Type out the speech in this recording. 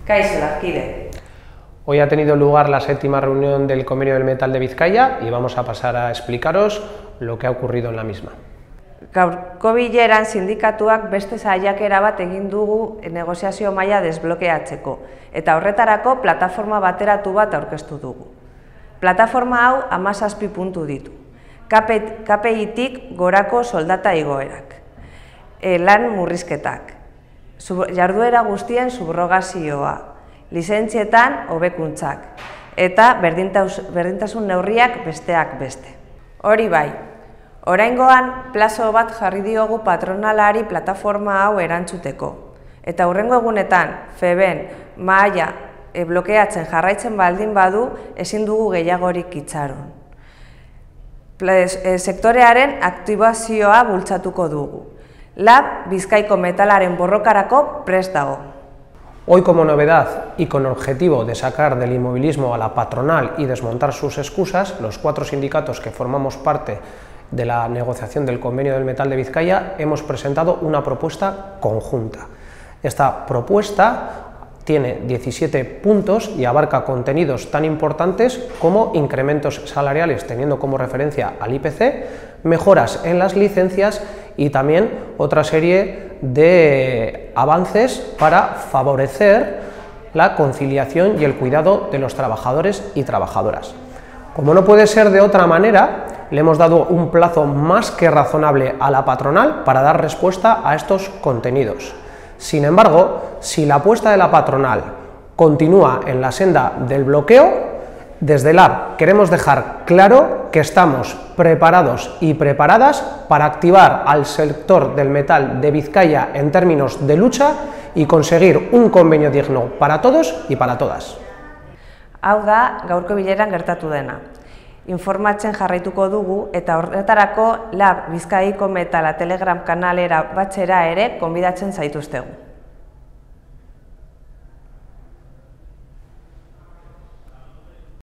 Kaixo, Lazkide. Hoy ha tenido lugar la 7ª reunión del Convenio del Metal de Bizkaia y vamos a pasar a explicaros lo que ha ocurrido en la misma. Gaurko bileran sindikatuak beste saiakera bat egin dugu negoziazio maila desblokeatzeko eta horretarako plataforma bateratu bat aurkeztu dugu. Plataforma hau 17 puntu ditu. KPI-tik gorako soldata igoerak, lan murrizketak, jarduera guztien subrogazioa, lizentzietan hobekuntzak eta berdintasun neurriak besteak beste. Hori bai, oraingoan plazo bat jarri diogu patronalari plataforma hau erantzuteko eta hurrengo egunetan FEBen mahaia blokeatzen jarraitzen baldin badu ezin dugu gehiagorik itxaron. Sektorearen aktibazioa bultzatuko dugu. LAB Bizkaiko metalaren borrokarako prest dago. Hoy, como novedad y con objetivo de sacar del inmovilismo a la patronal y desmontar sus excusas, los 4 sindicatos que formamos parte de la negociación del Convenio del Metal de Bizkaia hemos presentado una propuesta conjunta. Esta propuesta tiene 17 puntos y abarca contenidos tan importantes como incrementos salariales teniendo como referencia al IPC, mejoras en las licencias y también otra serie de avances para favorecer la conciliación y el cuidado de los trabajadores y trabajadoras. Como no puede ser de otra manera, le hemos dado un plazo más que razonable a la patronal para dar respuesta a estos contenidos. Sin embargo, si la apuesta de la patronal continúa en la senda del bloqueo, desde LAB queremos dejar claro que estamos preparados y preparadas para activar al sector del metal de Bizkaia en términos de lucha y conseguir un convenio digno para todos y para todas. Hau da, gaurko bileran gertatu dena. Informatzen jarraituko dugu eta horretarako LAB Bizkaiko Metala Telegram kanalera batzera ere gonbidatzen zaituztegu.